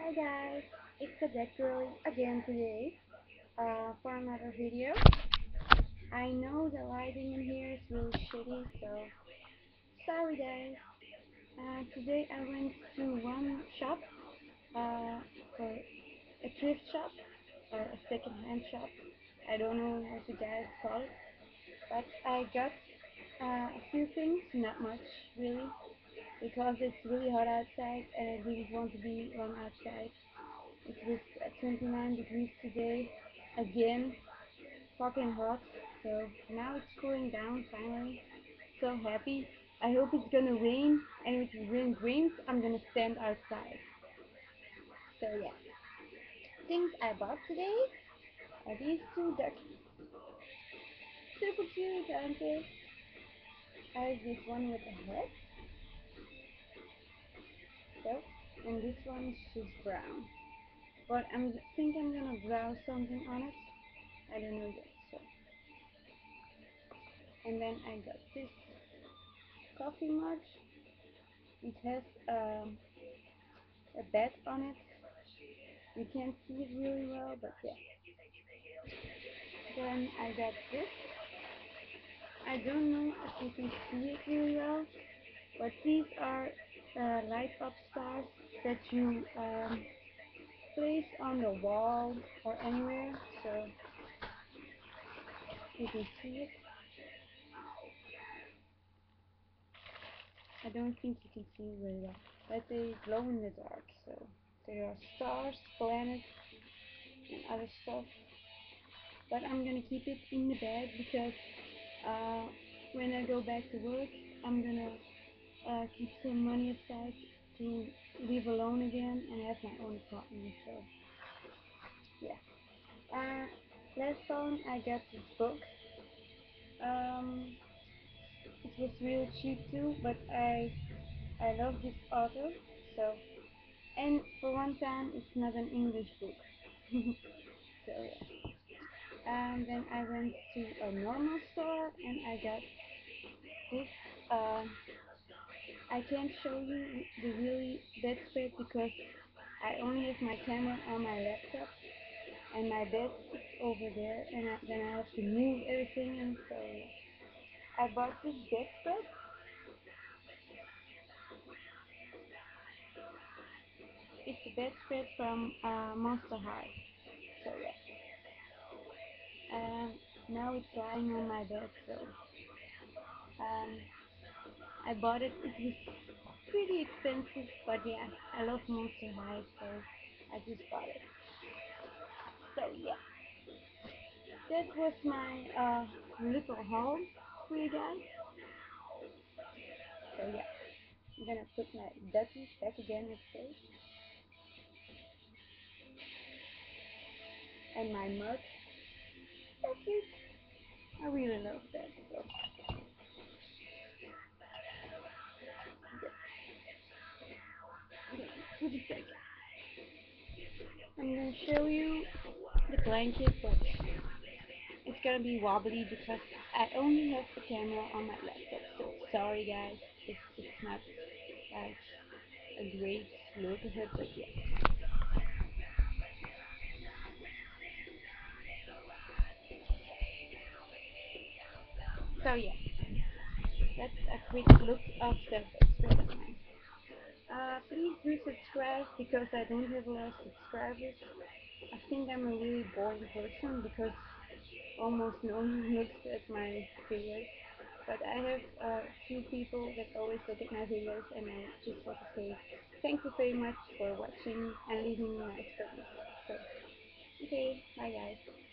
Hi guys, it's the Deck Girl again today for another video. I know the lighting in here is really shitty, so sorry guys. Today I went to one shop for a thrift shop or a second-hand shop. I don't know what you guys call it, but I got a few things, not much really, because it's really hot outside and I didn't want to be on outside. It was 29 degrees today, again, fucking hot. So now it's cooling down finally. So happy. I hope it's gonna rain, and if the rain rains, I'm gonna stand outside. So yeah, things I bought today are these two ducks. Super cute, aren't they? I have this one with a head. So, and this one is just brown. But I think I'm gonna brow something on it. I don't know yet. So. And then I got this coffee mug. It has a bed on it. You can't see it really well, but yeah. Then I got this. I don't know if you can see it really well, but these are light up stars that you place on the wall or anywhere, so you can see it. I don't think you can see it really well, but they glow in the dark, so there are stars, planets, and other stuff. But I'm gonna keep it in the bed because when I go back to work, I'm gonna keep some money aside to live alone again and have my own apartment. So yeah. Last time I got this book. It was really cheap too, but I love this author. So, and for one time, it's not an English book. So yeah. And then I went to a normal store and I got this. Uh, I can't show you the really bedspread because I only have my camera on my laptop and my bed is over there, and then I have to move everything, and so I bought this bedspread. It's a bedspread from Monster High. So yeah. Now it's lying on my bed, so um, I bought it. It was pretty expensive, but yeah, I love Monster High, so I just bought it. So yeah, that was my little haul for you guys. So yeah, I'm gonna put my duckies back again in place, and my mug. So cute. I really love that. So put it back. I'm gonna show you the blanket, but it's gonna be wobbly because I only have the camera on my laptop. So sorry guys, it's not like a great look of it, but yeah. So yeah, that's a quick look of the bedspread of mine. Please do subscribe because I don't have a lot of subscribers. I think I'm a really boring person because almost no one looks at my videos. But I have a few people that always look at my videos, and I just want to say thank you very much for watching and leaving me nice comments. So, okay, bye guys.